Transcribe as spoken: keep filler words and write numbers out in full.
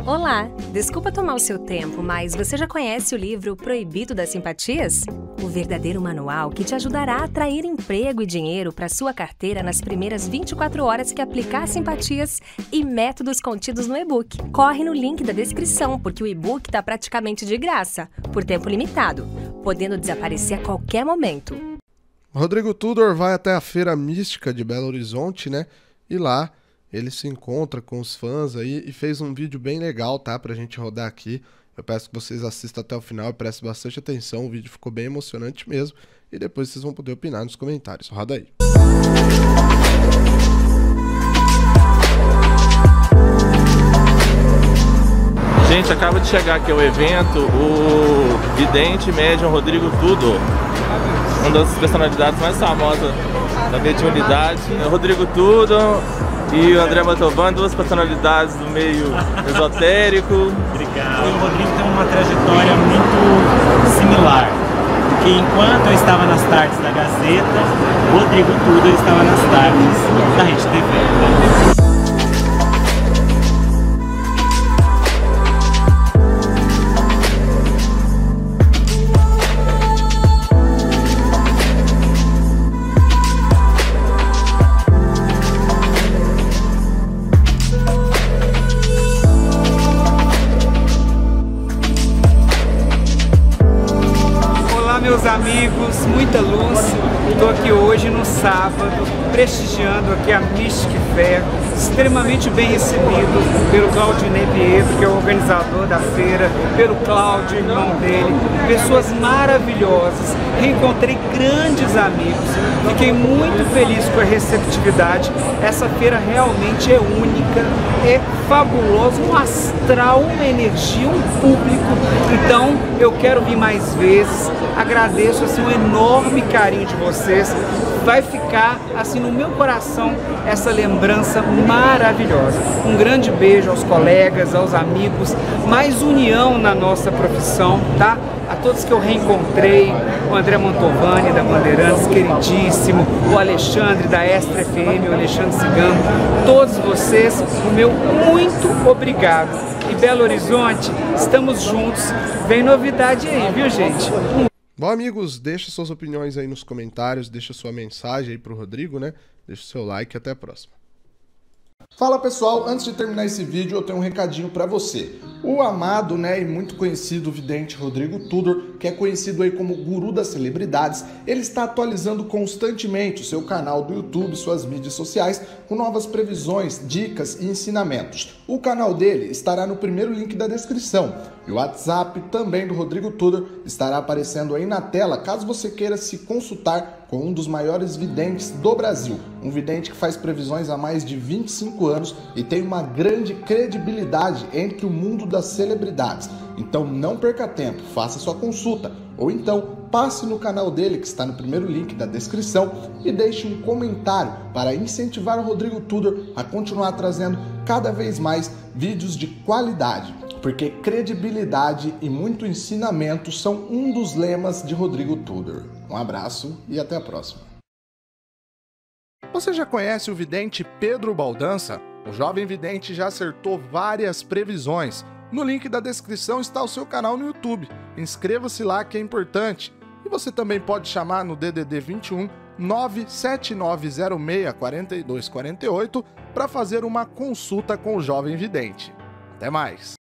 Olá! Desculpa tomar o seu tempo, mas você já conhece o livro Proibido das Simpatias? O verdadeiro manual que te ajudará a atrair emprego e dinheiro para sua carteira nas primeiras vinte e quatro horas que aplicar simpatias e métodos contidos no e-book. Corre no link da descrição, porque o e-book está praticamente de graça, por tempo limitado, podendo desaparecer a qualquer momento. Rodrigo Tudor vai até a Feira Mística de Belo Horizonte, né? E lá ele se encontra com os fãs aí e fez um vídeo bem legal, tá? Pra gente rodar aqui. Eu peço que vocês assistam até o final e prestem bastante atenção. O vídeo ficou bem emocionante mesmo. E depois vocês vão poder opinar nos comentários. Roda aí. Gente, acaba de chegar aqui ao evento o vidente médium Rodrigo Tudor, uma das personalidades mais famosas da mediunidade. O Rodrigo Tudor e o André Mantovani, duas personalidades do meio esotérico. Obrigado. O Rodrigo tem uma trajetória muito similar, porque enquanto eu estava nas tardes da Gazeta, o Rodrigo Tudor estava nas tardes da Rede T V. Meus amigos, muita luz. Estou aqui hoje no sábado, prestigiando aqui a Mystic Fair, extremamente bem recebido pelo Claudinei Pietro, que é o organizador da feira, pelo Cláudio, irmão dele, pessoas maravilhosas, reencontrei grandes amigos, fiquei muito feliz com a receptividade. Essa feira realmente é única, é fabulosa, um astral, uma energia, um público. Então eu quero vir mais vezes. Agradeço assim um enorme carinho de vocês. Vai ficar assim no meu coração essa lembrança maravilhosa. Um grande beijo aos colegas, aos amigos, mais união na nossa profissão, tá? A todos que eu reencontrei, o André Mantovani da Bandeirantes, queridíssimo, o Alexandre da Extra F M, o Alexandre Cigano, todos vocês, o meu muito obrigado. E Belo Horizonte, estamos juntos. Vem novidade aí, viu, gente? Bom, amigos, deixa suas opiniões aí nos comentários, deixa sua mensagem aí pro Rodrigo, né? Deixa o seu like e até a próxima. Fala pessoal, antes de terminar esse vídeo eu tenho um recadinho para você. O amado, né, e muito conhecido vidente Rodrigo Tudor, que é conhecido aí como guru das celebridades, ele está atualizando constantemente o seu canal do YouTube, suas mídias sociais, com novas previsões, dicas e ensinamentos. O canal dele estará no primeiro link da descrição. E o WhatsApp também do Rodrigo Tudor estará aparecendo aí na tela, caso você queira se consultar com um dos maiores videntes do Brasil. Um vidente que faz previsões há mais de vinte e cinco anos e tem uma grande credibilidade entre o mundo das celebridades. Então não perca tempo, faça sua consulta. Ou então passe no canal dele, que está no primeiro link da descrição, e deixe um comentário para incentivar o Rodrigo Tudor a continuar trazendo cada vez mais vídeos de qualidade. Porque credibilidade e muito ensinamento são um dos lemas de Rodrigo Tudor. Um abraço e até a próxima. Você já conhece o vidente Pedro Baldança? O jovem vidente já acertou várias previsões. No link da descrição está o seu canal no YouTube. Inscreva-se lá que é importante. E você também pode chamar no D D D vinte e um, nove sete nove zero seis, quatro dois quatro oito para fazer uma consulta com o jovem vidente. Até mais!